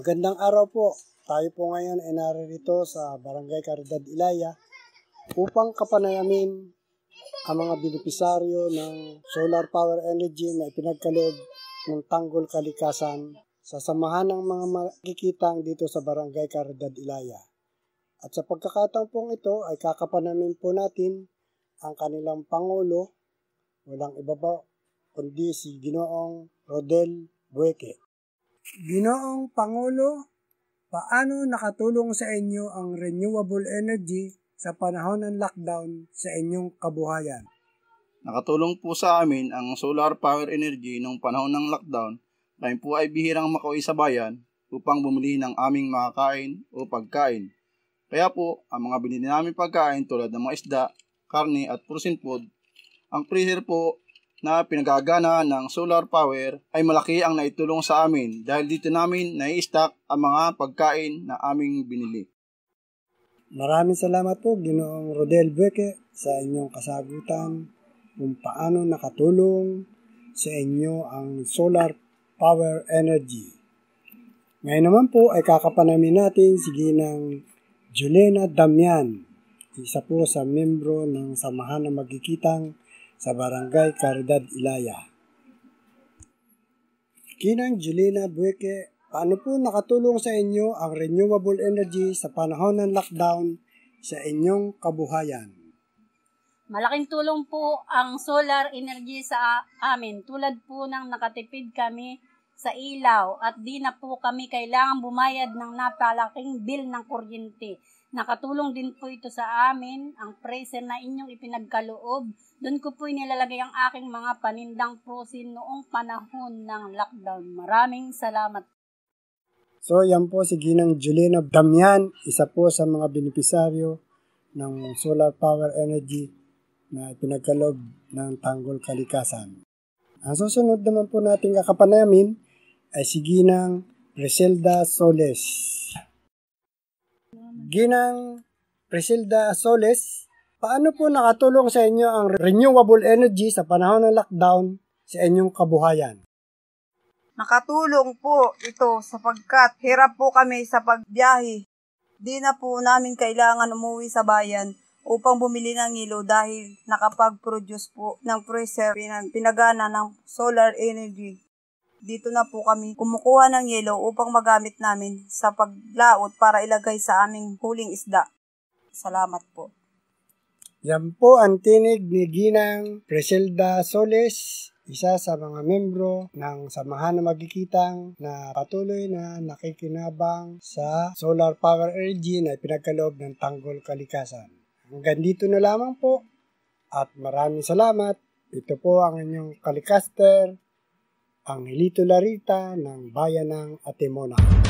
Magandang araw po. Tayo po ngayon ay naririto sa Barangay Caridad Ilaya upang kapanayamin ang mga benepisaryo ng solar power energy na ipinagkaloob ng Tanggol Kalikasan sa samahan ng mga makikitang dito sa Barangay Caridad Ilaya. At sa pagkakataon pong ito ay kakapanayamin po natin ang kanilang Pangulo, walang iba pa kundi si Ginoong Rodel Bueke. Ginoong Pangulo, paano nakatulong sa inyo ang renewable energy sa panahon ng lockdown sa inyong kabuhayan? Nakatulong po sa amin ang solar power energy noong panahon ng lockdown. Kami po ay bihirang makauwi sa bayan upang bumili ng aming makakain o pagkain. Kaya po, ang mga binili namin pagkain tulad ng mga isda, karne at frozen food, ang freezer po na pinagagana ng solar power ay malaki ang naitulong sa amin dahil dito namin nai-stock ang mga pagkain na aming binili. Maraming salamat po Ginoong Rodel Bueke sa inyong kasagutan kung paano nakatulong sa inyo ang solar power energy. Ngayon naman po ay kakapanamin natin si Ginang Julena Damian, isa po sa membro ng Samahan ng Magkikitang sa Barangay Caridad Ilaya. Ginang Julena Bueke, paano po nakatulong sa inyo ang renewable energy sa panahon ng lockdown sa inyong kabuhayan? Malaking tulong po ang solar energy sa amin. Tulad po ng nakatipid kami sa ilaw at di na po kami kailangang bumayad ng napalaking bill ng kuryente. Nakatulong din po ito sa amin, ang freezer na inyong ipinagkaloob. Doon ko po nilalagay ang aking mga panindang frozen noong panahon ng lockdown. Maraming salamat. So yan po si Ginang Julena Damian, isa po sa mga benepisaryo ng solar power energy na ipinagkaloob ng Tanggol Kalikasan. Ang susunod naman po nating kakapanayamin ay si Ginang Preselda Soles. Ginang Preselda Soles, paano po nakatulong sa inyo ang renewable energy sa panahon ng lockdown sa inyong kabuhayan? Nakatulong po ito sapagkat hirap po kami sa pagbiyahe. Di na po namin kailangan umuwi sa bayan upang bumili ng ilo dahil nakapag-produce po ng freezer pinagana ng solar energy. Dito na po kami kumukuha ng yelo upang magamit namin sa paglaot para ilagay sa aming huling isda. Salamat po. Yan po ang tinig ni Ginang Preselda Soles, isa sa mga membro ng Samahan ng Magkikitang na patuloy na nakikinabang sa solar power energy na pinagkaloob ng Tanggol Kalikasan. Hanggang dito na lamang po at maraming salamat. Ito po ang inyong kalikaster, ang Hilito Larita ng Bayan ng Atimona.